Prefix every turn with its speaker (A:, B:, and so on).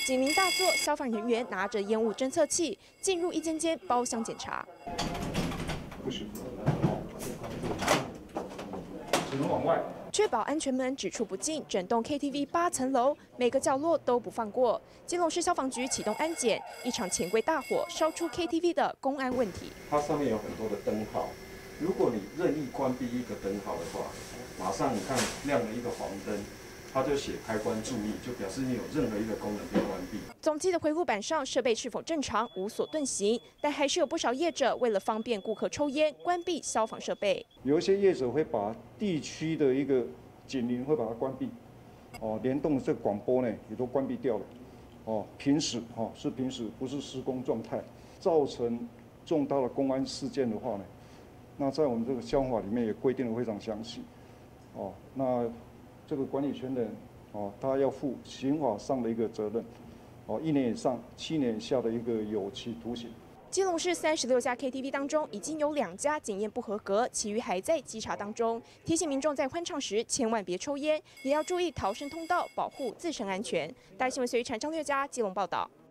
A: 警铃大作，消防人员拿着烟雾侦测器进入一间间包厢检查。
B: 不许，只能往外。
A: 确保安全门只出不进，整栋 KTV 8层楼每个角落都不放过。基隆市消防局启动安检，一场钱柜大火烧出 KTV 的公安问题。
B: 它上面有很多的灯号，如果你任意关闭一个灯号的话，马上你看亮了一个黄灯，它就写开关注意，就表示你有任何一个功能被关闭。
A: 总机的回路板上设备是否正常无所遁形，但还是有不少业者为了方便顾客抽烟，关闭消防设备。
C: 有一些业者会把地区的一个警铃会把它关闭，联动的这个广播呢也都关闭掉了，平时是平时不是施工状态，造成重大的公安事件的话呢，那在我们这个消防法里面也规定得非常详细，那这个管理权人他要负刑法上的一个责任，1年以上7年以下的一个有期徒刑。
A: 基隆市36家 KTV 当中，已经有2家检验不合格，其余还在稽查当中。提醒民众在欢唱时千万别抽烟，也要注意逃生通道，保护自身安全。大新闻随传张略家基隆报道。